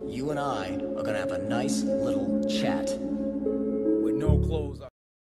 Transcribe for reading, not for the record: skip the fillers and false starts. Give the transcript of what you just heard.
you and I are gonna have a nice little chat. With no clothes on.